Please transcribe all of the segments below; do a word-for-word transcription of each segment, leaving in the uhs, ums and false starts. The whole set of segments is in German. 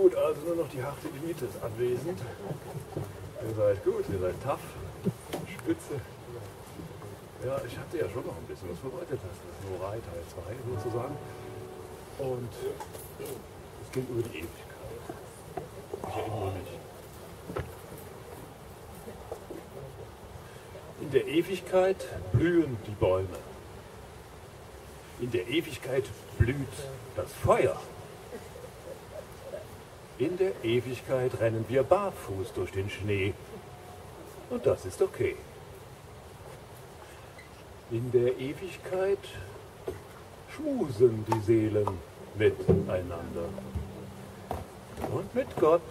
Gut, also nur noch die harte Elite ist anwesend. Ihr seid gut, ihr seid tough, spitze. Ja, ich hatte ja schon noch ein bisschen was vorbereitet. Das ist Morai Teil zwei sozusagen. Und es geht über die Ewigkeit. Ich erinnere mich. In der Ewigkeit blühen die Bäume. In der Ewigkeit blüht das Feuer. In der Ewigkeit rennen wir barfuß durch den Schnee. Und das ist okay. In der Ewigkeit schmusen die Seelen miteinander. Und mit Gott.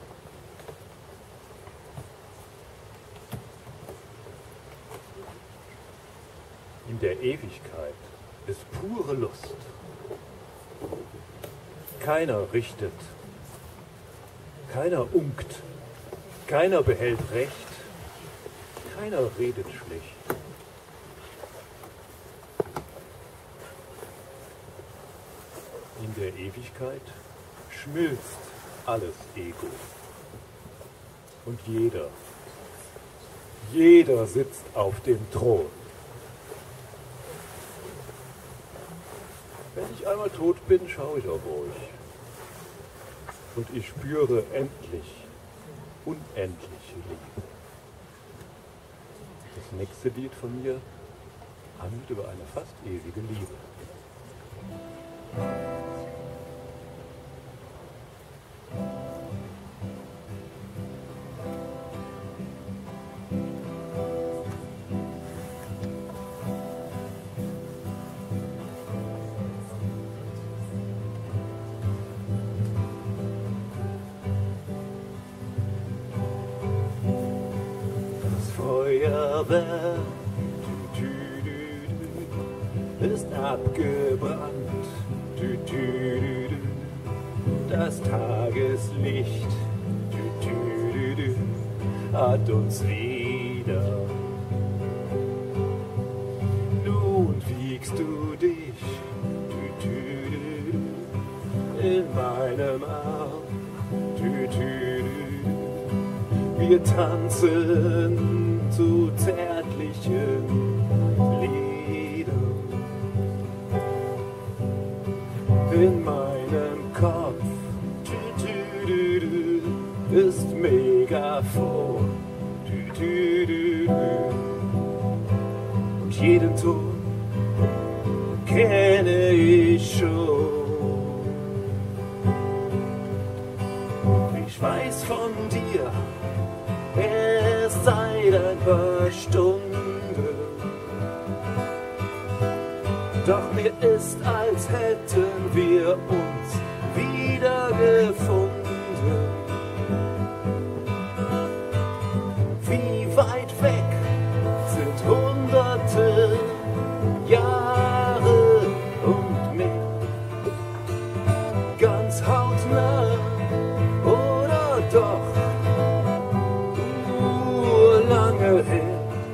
In der Ewigkeit ist pure Lust. Keiner richtet, keiner unkt, keiner behält Recht, keiner redet schlecht. In der Ewigkeit schmilzt alles Ego. Und jeder, jeder sitzt auf dem Thron. Wenn ich einmal tot bin, schaue ich auf euch. Und ich spüre endlich, unendliche Liebe. Das nächste Lied von mir handelt über eine fast ewige Liebe. Feuerwerk ist abgebrannt. Das Tageslicht hat uns wieder. Nun wiegst du dich in meinem Arm. Wir tanzen zu zärtlichen Liedern. In meinem Kopf ist Megafon. Und jeden Ton kenne ich schon. Ich weiß von dir erst seit ein paar Stunden. Doch mir ist, als hätten wir uns wiedergefunden. Wie weit weg sind hunderte Jahre und mehr? Ganz hautnah oder doch nur lange her?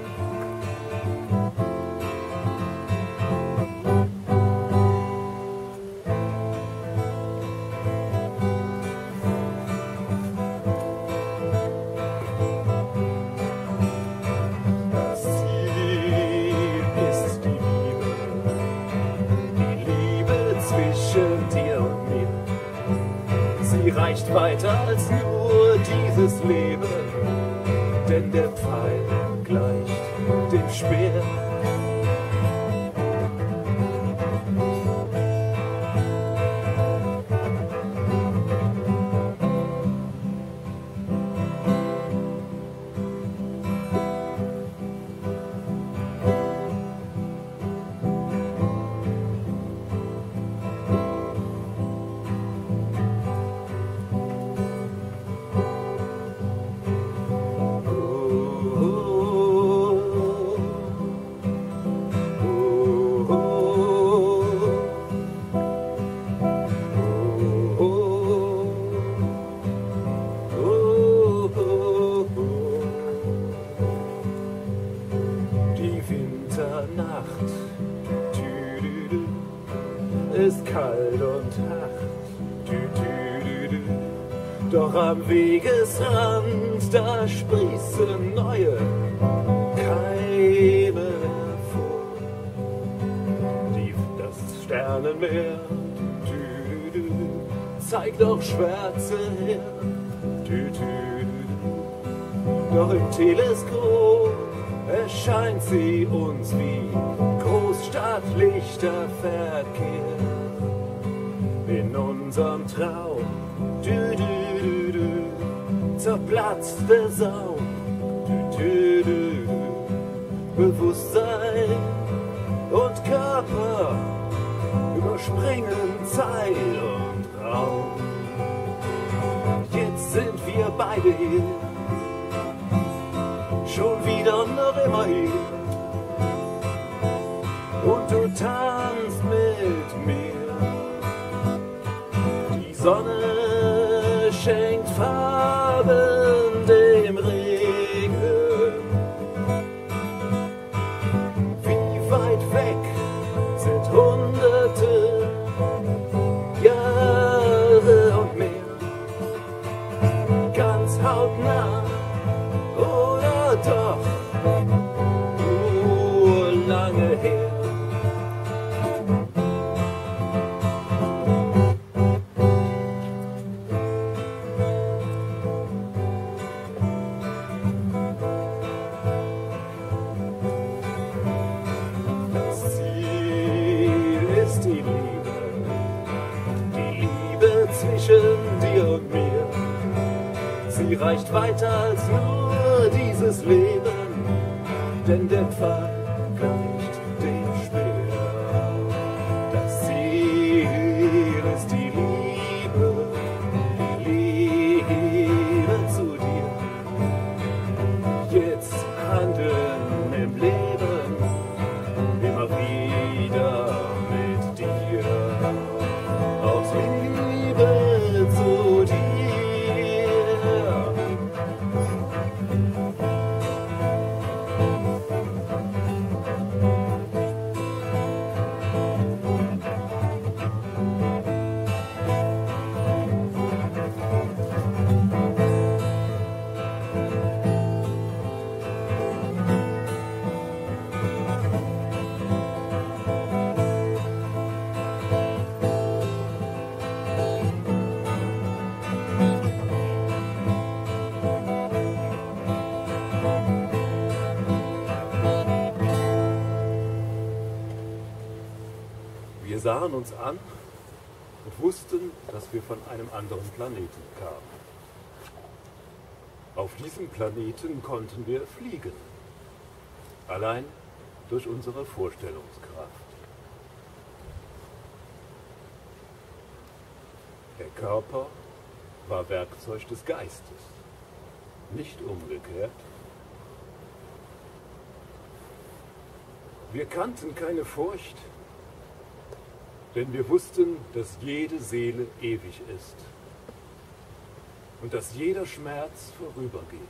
Reicht weiter als nur dieses Leben, denn der Pfeil gleicht dem Speer. ist kalt und hart. Dü, dü, dü, dü. Doch am Wegesrand, da sprießen neue Keime hervor. Die, das Sternenmeer tü, tü, tü, zeigt auch Schwärze her. Tü, tü, tü. Doch im Teleskop erscheint sie uns wie Großstadtlichter Verkehr. In unserem Traum dü, dü, dü, dü, zerplatzt der Saum. Dü, dü, dü, dü. Bewusstsein und Körper überspringen Zeit und Raum. Jetzt sind wir beide hier, schon wieder und noch immer hier. Und du tanzt mit mir. Die Sonne schenkt Farben dem Regen. Wie weit weg sind Hunderte Jahre und mehr? Ganz hautnah oder doch nur lange her? Dir und mir. Sie reicht weiter als nur dieses Leben, denn der Pfad gleicht dem Speer. Das Ziel ist die Liebe, die Liebe zu dir. Jetzt handeln im Leben, immer wieder mit dir. Aus Liebe zu dir. Wir sahen uns an und wussten, dass wir von einem anderen Planeten kamen. Auf diesem Planeten konnten wir fliegen, allein durch unsere Vorstellungskraft. Der Körper war Werkzeug des Geistes, nicht umgekehrt. Wir kannten keine Furcht, denn wir wussten, dass jede Seele ewig ist und dass jeder Schmerz vorübergeht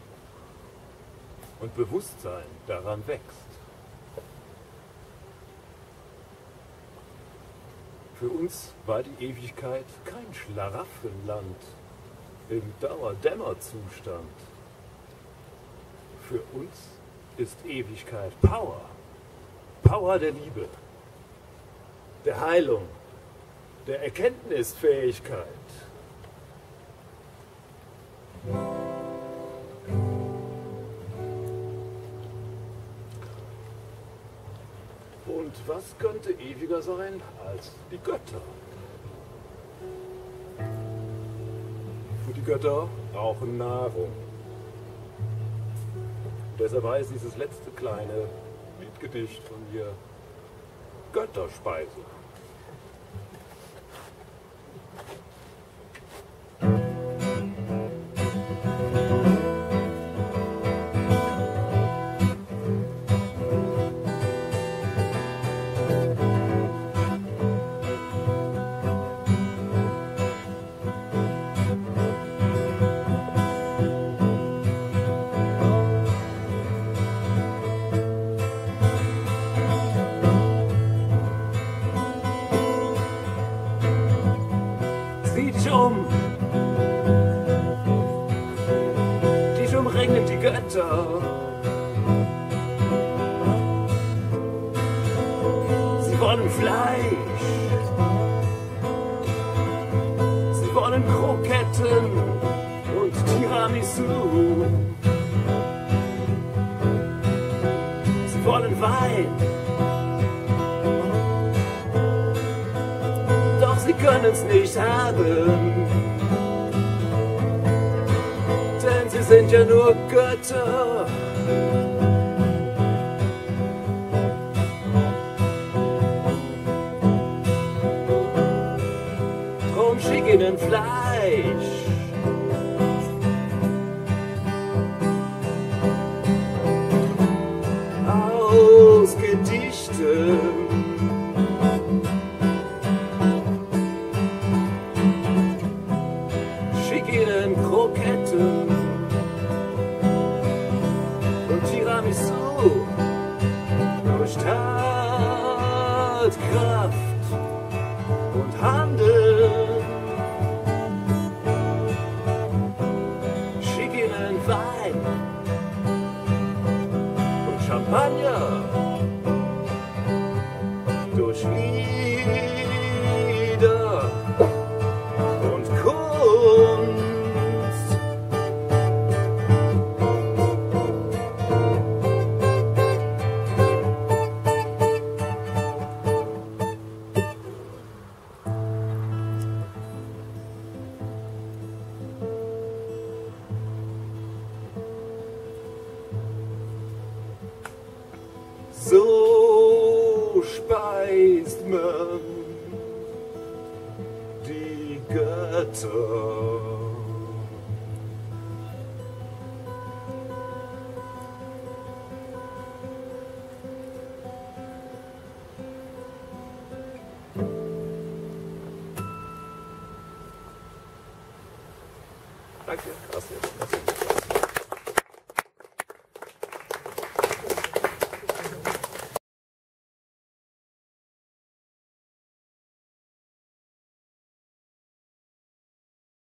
und Bewusstsein daran wächst. Für uns war die Ewigkeit kein Schlaraffenland im Dauerdämmerzustand. Für uns ist Ewigkeit Power, Power der Liebe, der Heilung, der Erkenntnisfähigkeit. Und was könnte ewiger sein als die Götter? Und die Götter brauchen Nahrung. Deshalb heißt dieses letzte kleine Liedgedicht von mir Götterspeise. Götter. Sie wollen Fleisch, sie wollen Kroketten und Tiramisu. Sie wollen Wein, doch sie können's nicht haben, denn sie sind ja nur Götter. Drum schick ihnen Fleisch, aus Gedichten, schick ihnen Kroketten und Tiramisu durch Tatkraft und Handeln. Schick ihnen Wein und Champagner durch Lieder und Kunst. So speist man die Götter. Danke, Carsten.